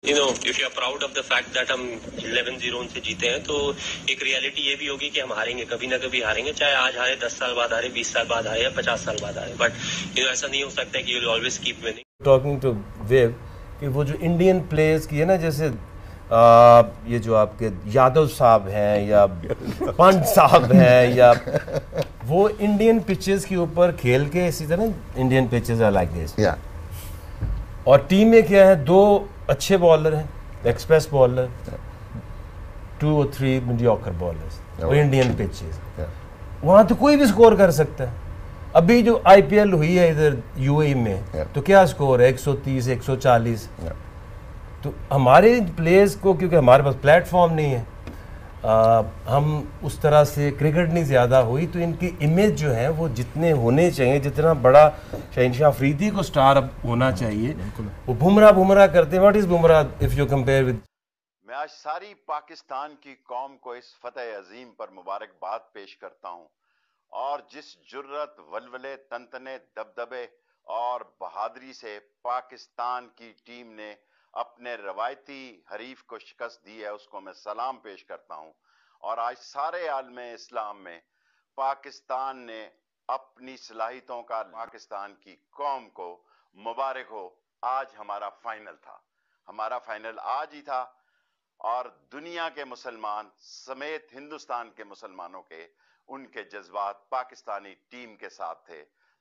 If you are proud of the fact that हम 11-0 उनसे जीते हैं, तो एक रियलिटी ये भी होगी कि हम हारेंगे, कभी ना कभी हारेंगे, चाहे आज हारे, 10 साल बाद हारे, 20 साल बाद हारे या 50 साल बाद हारे, बट ऐसा नहीं हो सकता कि you will always keep winning. Talking to wave कि वो जो इंडियन प्लेयर्स की है ना, जैसे ये जो आपके यादव साहब हैं या पंत साहब हैं, या वो इंडियन पिचेस के ऊपर खेल के इसी तरह Indian pitches are like this, और टीम में क्या है, 2 अच्छे बॉलर हैं, express bowler, 2 or 3 mediocre bowlers, और इंडियन पिचेस, वहाँ तो कोई भी स्कोर कर सकता है। अभी जो आईपीएल हुई है इधर यूएई में, तो क्या स्कोर है, 130, 140। तो हमारे प्लेयर्स को, क्योंकि हमारे पास प्लेटफॉर्म नहीं है, हम उस तरह से क्रिकेट नहीं ज़्यादा हुई, तो इनकी इमेज जो है वो जितने होने चाहिए, जितना बड़ा शहनशाह अफरीदी को स्टार अब होना चाहिए, वो बुमराह करते हैं। What is Bumrah if you compare with. मैं आज सारी पाकिस्तान की कौम को इस फतेह अजीम पर मुबारकबाद पेश करता हूं, और जिस जुर्रत, वलवले, तनतने, दबदबे और बहादुरी से पाकिस्तान की टीम ने अपने रवायती हरीफ को शिकस्त दी है, उसको मैं सलाम पेश करता हूं। और आज सारे आलम इस्लाम में पाकिस्तान ने अपनी सलाहियतों का, पाकिस्तान की कौम को मुबारक हो। आज हमारा फाइनल था, हमारा फाइनल आज ही था, और दुनिया के मुसलमान समेत हिंदुस्तान के मुसलमानों के उनके जज्बात पाकिस्तानी टीम के साथ थे।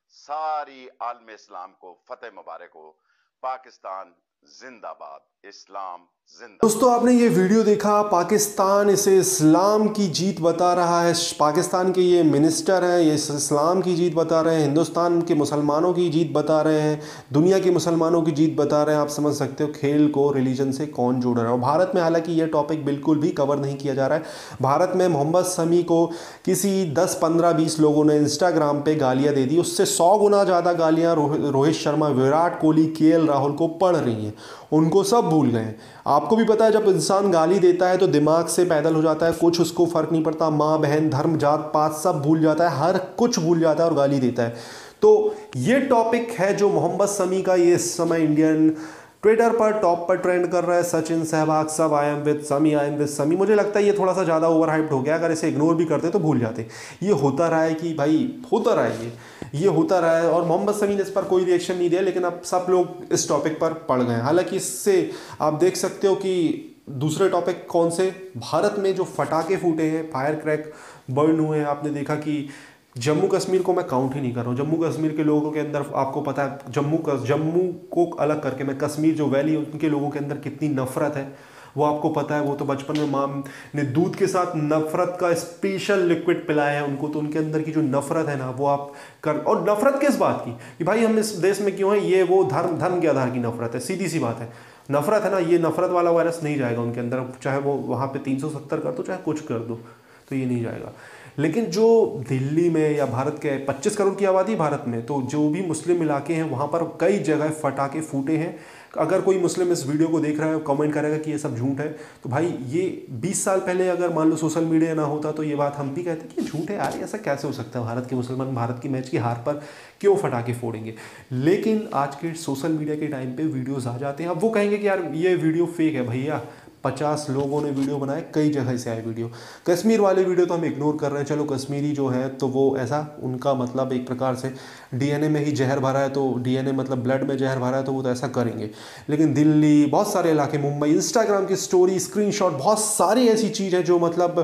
सारी आलम इस्लाम को फतेह मुबारक हो। पाकिस्तान जिंदाबाद, इस्लाम जिंदाबाद। दोस्तों, आपने ये वीडियो देखा, पाकिस्तान इसे इस्लाम की जीत बता रहा है। पाकिस्तान के ये मिनिस्टर हैं, ये इस्लाम की जीत बता रहे हैं, हिंदुस्तान के मुसलमानों की जीत बता रहे हैं, दुनिया के मुसलमानों की जीत बता रहे हैं। आप समझ सकते हो खेल को रिलीजन से कौन जोड़ रहा है। और भारत में हालांकि ये टॉपिक बिल्कुल भी कवर नहीं किया जा रहा है। भारत में मोहम्मद शमी को किसी 10, 15, 20 लोगों ने इंस्टाग्राम पर गालियाँ दे दी, उससे 100 गुना ज़्यादा गालियाँ रोहित शर्मा, विराट कोहली, केएल राहुल को पड़ रही हैं। उनको सब भूल गए हैं। आपको भी पता है, जब इंसान गाली देता है तो दिमाग से पैदल हो जाता है, कुछ उसको फर्क नहीं पड़ता, माँ बहन, धर्म, जात पात सब भूल जाता है, हर कुछ भूल जाता है और गाली देता है। तो ये टॉपिक है जो मोहम्मद शमी का ये इस समय इंडियन ट्विटर पर टॉप पर ट्रेंड कर रहा है। सचिन, सहवाग सब आई एम विद समी। मुझे लगता है ये थोड़ा सा ज़्यादा ओवर हाइप्ड हो गया। अगर इसे इग्नोर भी करते तो भूल जाते। ये होता रहा है कि भाई होता रहा है, ये होता रहा है, और मोहम्मद शमी ने इस पर कोई रिएक्शन नहीं दिया, लेकिन अब सब लोग इस टॉपिक पर पड़ गए हैं। हालांकि इससे आप देख सकते हो कि दूसरे टॉपिक कौन से, भारत में जो फटाके फूटे हैं, फायर क्रैक बर्न हुए हैं। आपने देखा कि जम्मू कश्मीर को मैं काउंट ही नहीं कर रहा हूँ। जम्मू कश्मीर के लोगों के अंदर आपको पता है, जम्मू को अलग करके मैं कश्मीर जो वैली है उनके लोगों के अंदर कितनी नफरत है वो आपको पता है। वो तो बचपन में माँ ने दूध के साथ नफरत का स्पेशल लिक्विड पिलाया है उनको, तो उनके अंदर की जो नफरत है ना वो आप कर। और नफरत किस बात की कि भाई हम इस देश में क्यों है, ये वो धर्म के आधार की नफरत है। सीधी सी बात है, नफरत है ना, ये नफरत वाला वायरस नहीं जाएगा उनके अंदर, चाहे वो वहाँ पे 370 कर दो, चाहे कुछ कर दो, तो ये नहीं जाएगा। लेकिन जो दिल्ली में या भारत के 25 करोड़ की आबादी भारत में, तो जो भी मुस्लिम इलाके हैं वहाँ पर कई जगह फटाके फूटे हैं। अगर कोई मुस्लिम इस वीडियो को देख रहा है, कमेंट करेगा कि ये सब झूठ है, तो भाई ये 20 साल पहले अगर मान लो सोशल मीडिया ना होता तो ये बात हम भी कहते कि झूठ है यार, ऐसा कैसे हो सकता है, भारत के मुसलमान भारत की मैच की हार पर क्यों फटाके फोड़ेंगे। लेकिन आज के सोशल मीडिया के टाइम पे वीडियोस आ जाते हैं। अब वो कहेंगे कि यार ये वीडियो फेक है। भैया 50 लोगों ने वीडियो बनाए, कई जगह से आए वीडियो। कश्मीर वाले वीडियो तो हम इग्नोर कर रहे हैं, चलो कश्मीरी जो है तो वो ऐसा, उनका मतलब एक प्रकार से डीएनए में ही जहर भरा है, तो डीएनए मतलब ब्लड में जहर भरा है, तो वो तो ऐसा करेंगे। लेकिन दिल्ली, बहुत सारे इलाके, मुंबई, इंस्टाग्राम की स्टोरी, स्क्रीनशॉट, बहुत सारी ऐसी चीज़ है जो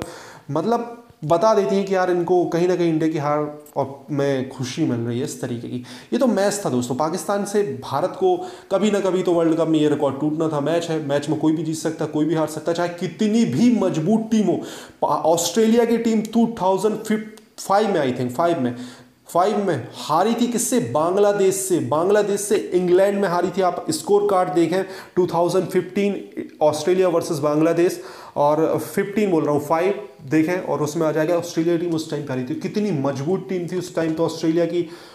मतलब बता देती हैं कि यार इनको कहीं ना कहीं इंडिया की हार और में खुशी मिल रही है इस तरीके की। ये तो मैच था दोस्तों, पाकिस्तान से भारत को कभी ना कभी तो वर्ल्ड कप में ये रिकॉर्ड टूटना था। मैच है, मैच में कोई भी जीत सकता, कोई भी हार सकता, चाहे कितनी भी मजबूत टीम हो। ऑस्ट्रेलिया की टीम 2005 में, आई थिंक 5 में हारी थी किससे, बांग्लादेश से इंग्लैंड में हारी थी। आप स्कोर कार्ड देखें 2015 ऑस्ट्रेलिया वर्सेस बांग्लादेश, और 15 बोल रहा हूँ 5 देखें और उसमें आ जाएगा ऑस्ट्रेलिया टीम उस टाइम हारी थी। कितनी मजबूत टीम थी उस टाइम तो ऑस्ट्रेलिया की,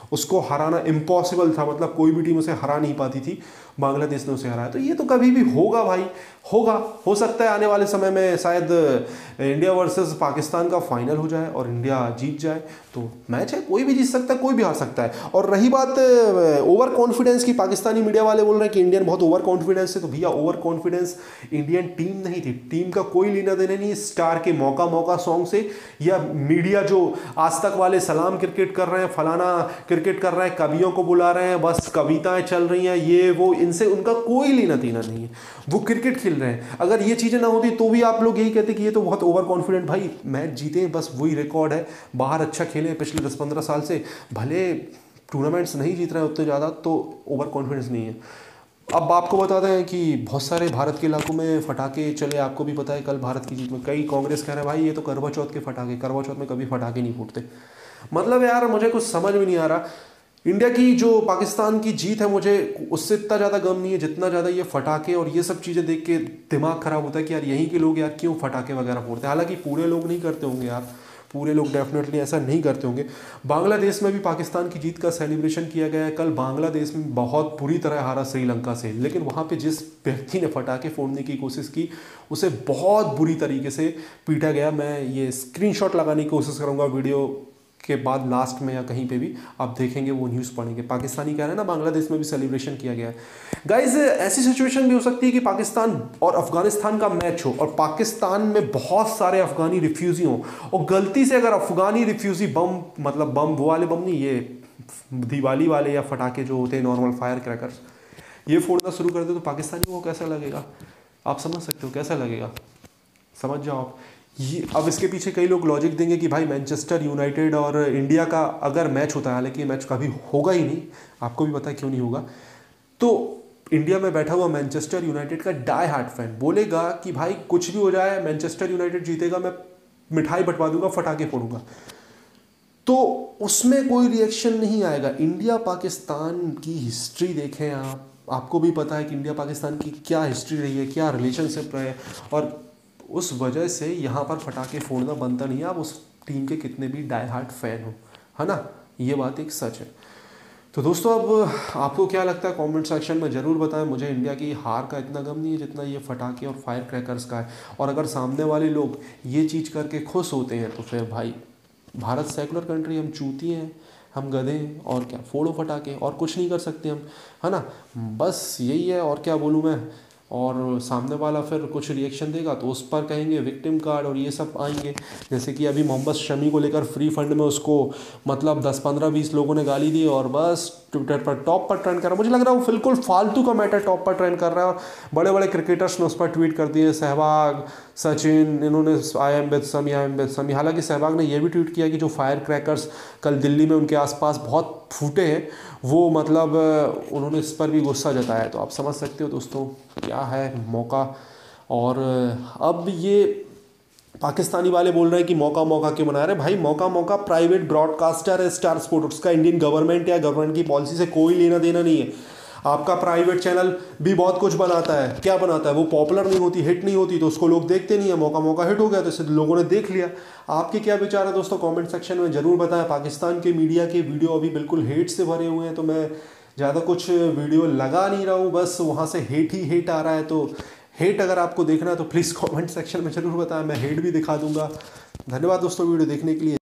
उसको हराना इम्पॉसिबल था, मतलब कोई भी टीम उसे हरा नहीं पाती थी, बांग्लादेश ने उसे हराया। तो ये तो कभी भी होगा भाई, होगा, हो सकता है आने वाले समय में शायद इंडिया वर्सेस पाकिस्तान का फाइनल हो जाए और इंडिया जीत जाए। तो मैच है, कोई भी जीत सकता है, कोई भी हार सकता है। और रही बात ओवर कॉन्फिडेंस की, पाकिस्तानी मीडिया वाले बोल रहे हैं कि इंडियन बहुत ओवर कॉन्फिडेंस है। तो भैया ओवर कॉन्फिडेंस इंडियन टीम नहीं थी, टीम का कोई लेना देना नहीं स्टार के मौका मौका सॉन्ग से, या मीडिया जो आज तक वाले सलाम क्रिकेट कर रहे हैं, फलाना क्रिकेट कर रहे हैं, कवियों को बुला रहे हैं, बस कविताएं चल रही हैं, ये वो, इनसे उनका कोई लेना देना नहीं है, वो क्रिकेट खेल रहे हैं। अगर ये चीज़ें ना होती तो भी आप लोग यही कहते कि ये तो बहुत ओवर कॉन्फिडेंट। भाई मैच जीते हैं, बस वही रिकॉर्ड है, बाहर अच्छा खेले पिछले 10-15 साल से, भले टूर्नामेंट्स नहीं जीत रहे हैं उतने ज़्यादा, तो ओवर कॉन्फिडेंस नहीं है। अब आपको बताते हैं कि बहुत सारे भारत के इलाकों में फटाके चले, आपको भी पता है कल भारत की जीत में कई कांग्रेस कह रहे हैं भाई ये तो करवा चौथ के फटाके, करवा चौथ में कभी फटाके नहीं फूटते। मतलब यार मुझे कुछ समझ में नहीं आ रहा। इंडिया की जो पाकिस्तान की जीत है, मुझे उससे इतना ज़्यादा गम नहीं है जितना ज़्यादा ये फटाके और ये सब चीज़ें देख के दिमाग ख़राब होता है कि यार यहीं के लोग यार क्यों फटाके वगैरह फोड़ते हैं। हालांकि पूरे लोग नहीं करते होंगे यार, पूरे लोग डेफिनेटली ऐसा नहीं करते होंगे। बांग्लादेश में भी पाकिस्तान की जीत का सेलिब्रेशन किया गया है। कल बांग्लादेश में बहुत बुरी तरह हारा श्रीलंका से, लेकिन वहाँ पे जिस व्यक्ति ने फटाके फोड़ने की कोशिश की उसे बहुत बुरी तरीके से पीटा गया। मैं ये स्क्रीनशॉट लगाने की कोशिश करूँगा वीडियो के बाद लास्ट में या कहीं पे भी आप देखेंगे, वो न्यूज़ पढ़ेंगे। पाकिस्तानी कह रहे हैं ना बांग्लादेश में भी सेलिब्रेशन किया गया है। गाइज ऐसी सिचुएशन भी हो सकती है कि पाकिस्तान और अफगानिस्तान का मैच हो और पाकिस्तान में बहुत सारे अफगानी रिफ्यूजी हों, और गलती से अगर अफगानी रिफ्यूजी बम, मतलब बम वो वाले बम नहीं, ये दिवाली वाले या फटाके जो होते हैं नॉर्मल फायर क्रैकर्स, ये फोड़ना शुरू कर दे तो पाकिस्तानी को कैसा लगेगा आप समझ सकते हो, कैसा लगेगा, समझ जाओ आप। ये अब इसके पीछे कई लोग लॉजिक देंगे कि भाई मैनचेस्टर यूनाइटेड और इंडिया का अगर मैच होता है, हालांकि ये मैच कभी होगा ही नहीं, आपको भी पता है क्यों नहीं होगा, तो इंडिया में बैठा हुआ मैनचेस्टर यूनाइटेड का डाई हार्ट फैन बोलेगा कि भाई कुछ भी हो जाए मैनचेस्टर यूनाइटेड जीतेगा, मैं मिठाई बंटवा दूंगा, फटाके फोड़ूंगा, तो उसमें कोई रिएक्शन नहीं आएगा। इंडिया पाकिस्तान की हिस्ट्री देखें आप, आपको भी पता है कि इंडिया पाकिस्तान की क्या हिस्ट्री रही है, क्या रिलेशनशिप रहे, और उस वजह से यहाँ पर फटाके फोड़ना बनता नहीं है, आप उस टीम के कितने भी डाई हार्ट फैन हो, है ना, ये बात एक सच है। तो दोस्तों अब आपको क्या लगता है कमेंट सेक्शन में ज़रूर बताएं। मुझे इंडिया की हार का इतना गम नहीं है जितना ये फटाके और फायर क्रैकर्स का है, और अगर सामने वाले लोग ये चीज़ करके खुश होते हैं तो फिर भाई भारत सेकुलर कंट्री, हम चूती हैं, हम गधे हैं, और क्या, फोड़ो फटाके, और कुछ नहीं कर सकते हम, है ना, बस यही है, और क्या बोलूँ मैं। और सामने वाला फिर कुछ रिएक्शन देगा तो उस पर कहेंगे विक्टिम कार्ड और ये सब आएंगे, जैसे कि अभी मोहम्मद शमी को लेकर फ्री फंड में उसको मतलब 10-15-20 लोगों ने गाली दी और बस ट्विटर पर टॉप पर ट्रेंड कर रहा है। मुझे लग रहा है वो बिल्कुल फालतू का मैटर टॉप पर ट्रेंड कर रहा है, और बड़े बड़े क्रिकेटर्स ने उस पर ट्वीट कर दिए, सहवाग, सचिन, इन्होंने आई एम विद समी। हालांकि सहवाग ने यह भी ट्वीट किया कि जो फायर क्रैकर्स कल दिल्ली में उनके आसपास बहुत फूटे हैं, वो मतलब उन्होंने इस पर भी गुस्सा जताया है। तो आप समझ सकते हो दोस्तों क्या है मौका। और अब ये पाकिस्तानी वाले बोल रहे हैं कि मौका मौका क्यों बना रहे हैं। भाई मौका मौका प्राइवेट ब्रॉडकास्टर है स्टार स्पोर्ट्स, उसका इंडियन गवर्नमेंट या गवर्नमेंट की पॉलिसी से कोई लेना देना नहीं है। आपका प्राइवेट चैनल भी बहुत कुछ बनाता है, क्या बनाता है, वो पॉपुलर नहीं होती, हिट नहीं होती तो उसको लोग देखते नहीं है। मौका मौका हिट हो गया तो इसे लोगों ने देख लिया। आपके क्या विचार है दोस्तों कमेंट सेक्शन में ज़रूर बताएं। पाकिस्तान के मीडिया के वीडियो अभी बिल्कुल हेट से भरे हुए हैं, तो मैं ज़्यादा कुछ वीडियो लगा नहीं रहा हूँ, बस वहाँ से हेट ही हेट आ रहा है। तो हेट अगर आपको देखना है तो प्लीज़ कमेंट सेक्शन में ज़रूर बताएं, मैं हेट भी दिखा दूंगा। धन्यवाद दोस्तों वीडियो देखने के लिए।